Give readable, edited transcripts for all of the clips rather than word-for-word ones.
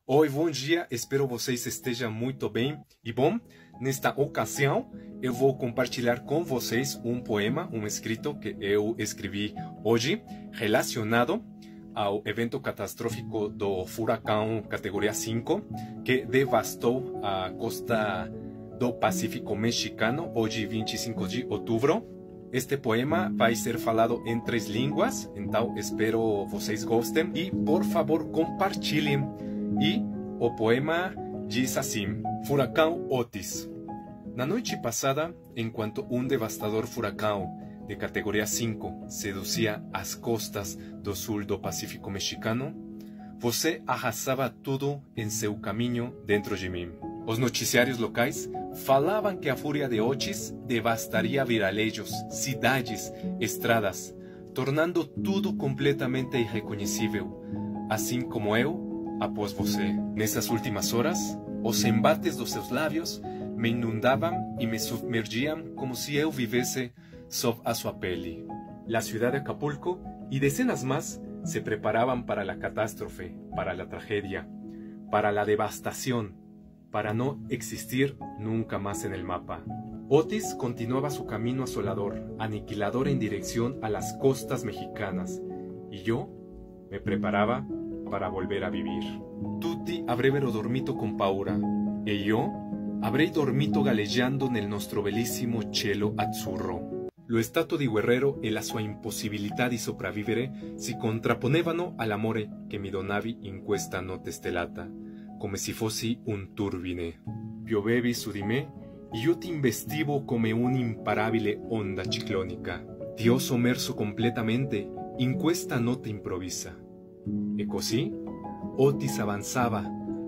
Oi, bom dia, espero vocês estejam muito bem. E bom, nesta ocasião eu vou compartilhar com vocês um poema, um escrito que eu escrevi hoje, relacionado ao evento catastrófico do furacão categoria 5, que devastou a costa do Pacífico mexicano, hoje 25 de outubro. Este poema vai ser falado em 3 línguas, então espero vocês gostem e, por favor, compartilhem. E o poema diz assim: Furacão Otis. Na noite passada, enquanto um devastador furacão de categoria 5 seduzia as costas do sul do Pacífico mexicano, você arrasava tudo em seu caminho dentro de mim. Os noticiários locais falavam que a fúria de Otis devastaria vilarejos, cidades, estradas, tornando tudo completamente irreconhecível, assim como eu após você. Nessas últimas horas, os embates dos seus lábios me inundavam e me submergiam como se eu vivesse sob a sua pele. La ciudad de Acapulco y decenas más se preparaban para la catástrofe, para la tragedia, para la devastación, para no existir nunca más en el mapa. Otis continuaba su camino asolador, aniquilador en dirección a las costas mexicanas, y yo me preparaba para volver a vivir. Tutti avrebbero dormito con paura, e io avrei dormito galleggiando nel nostro bellissimo cielo azzurro. Lo stato di guerrero e la sua impossibilità di sopravvivere si contrapponevano all'amore che mi donavi in questa notte stellata, come se fossi un turbine. Piovevi su di me e io ti investivo come un'imparabile onda ciclonica. Ti ho sommerso completamente in questa notte improvvisa. E così Otis avanzava,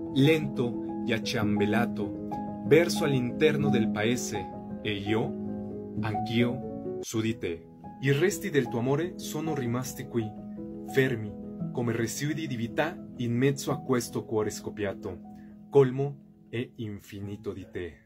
lento e acciambellato, verso all'interno del paese, e io, anch'io, su di te. I resti del tuo amore sono rimasti qui, fermi, come residui di vita in mezzo a questo cuore scoppiato, colmo e infinito di te.